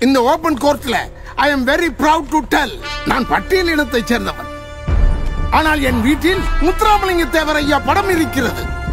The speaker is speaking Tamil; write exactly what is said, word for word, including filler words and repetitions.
இந்த ஓபன் கோர்ட்ல I am very proud to tell நான் பட்டியல் இனத்தைச் சேர்ந்தவன். ஆனால் என் வீட்டில் முத்துராமலிங்க தேவர் ஐயா படம் இருக்கிறது.